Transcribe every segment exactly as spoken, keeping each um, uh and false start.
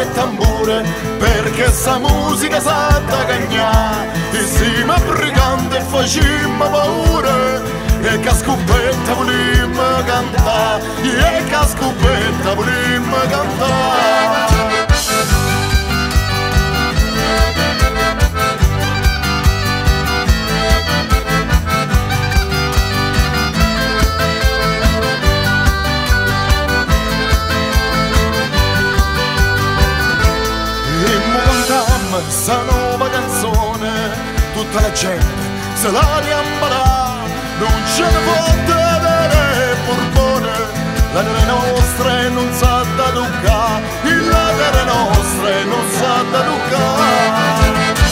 e tambure, perché sa musica sa da cagnà. E siamo briganti e facciamo paura, e che scoppetta volimmo cantare, e che scoppetta volimmo cantare. Sta nuova canzone, tutta la gente se la riambarà, non ce ne può tenere Borbone, la terra nostra non sa da toccare, la terra nostra non sa da toccare.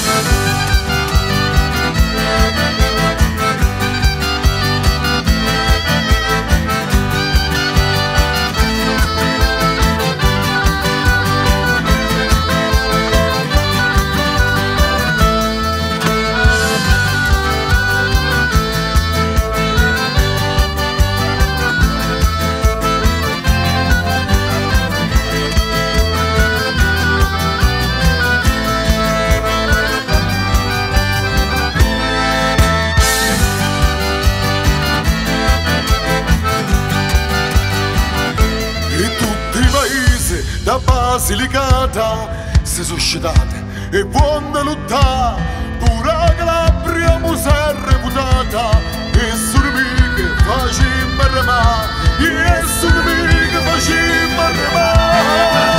Da Basilicata si suscitate e buona lottà, pure la Calabria mu si è reputata, e sono mica facimmo remare, e sono mica facimmo remare.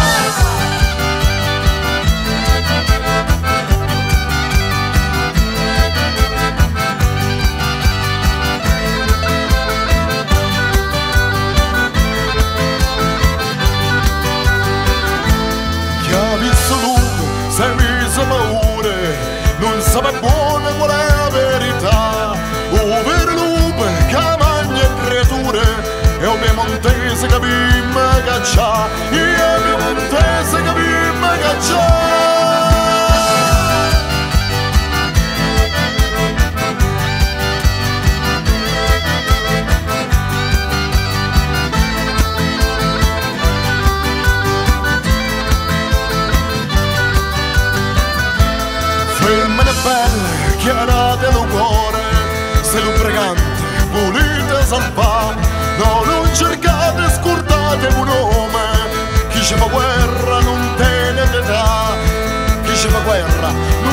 Se mi sa paura, non sa buona qual è la verità. O per lupe che mangia creature, e o piemontese che bimma caccia, e o piemontese che bimma caccia. Femmine belle, chiarate lo cuore, se lo pregante volete salvare, no, non cercate, scordate un nome, chi ci fa guerra non tiene età, chi ci fa guerra